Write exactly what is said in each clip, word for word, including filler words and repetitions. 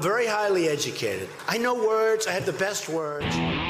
very highly educated. I know words. I have the best words.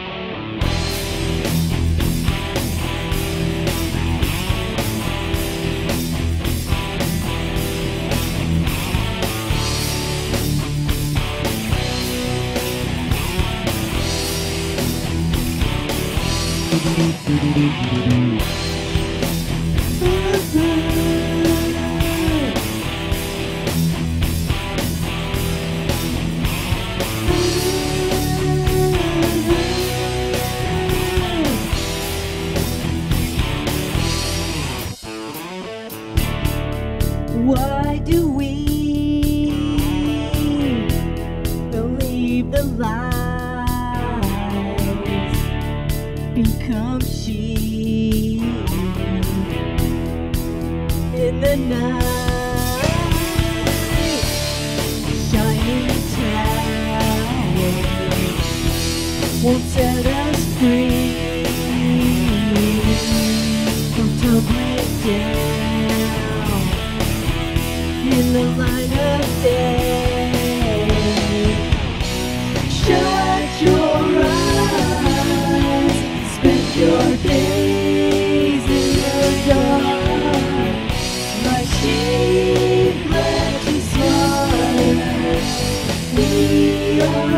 Why do we believe the lies, become sheep in the night, shining towers won't set us free from tumbling down in the light of day. Shut your eyes, spend your days in the dark, like sheep led to slaughter. We are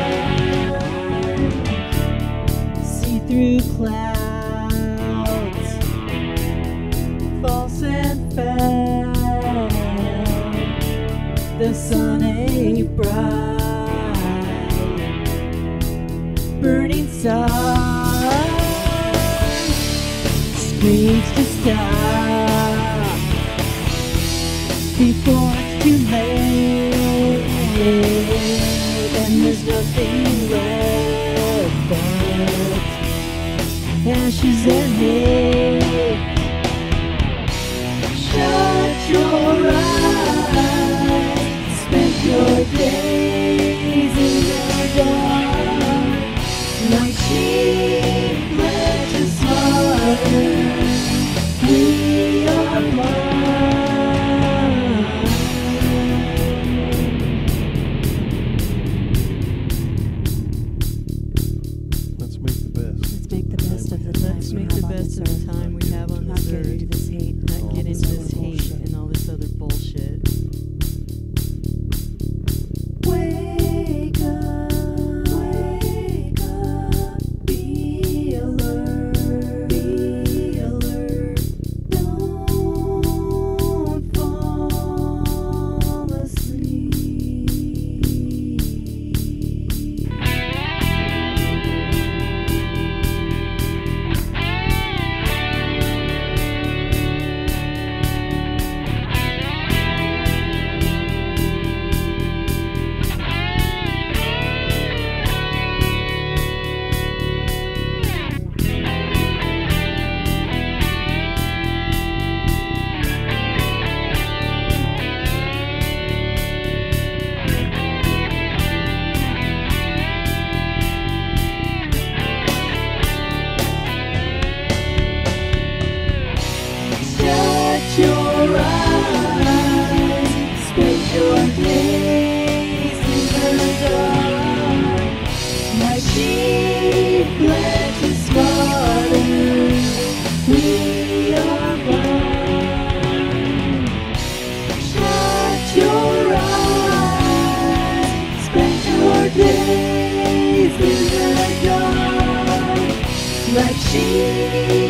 blind, see through clouds, false and foul. The sun ain't bright, burning sun screams to stop before it's too late, and there's nothing left but ashes and hate. Shut your eyes, spend your days in the dark, like sheep led to slaughter. We are blind. Let's make the best. Let's make the best of the time. Let's make the best of the time we have on this earth. Not get into this hate. Not get into this hate and all this other bullshit. Wake up, wake up, be alert, be alert, don't fall asleep. Your eyes, spend your days in the dark, like sheep led to slaughter. We are blind. Shut your eyes, spend your days in the dark, like sheep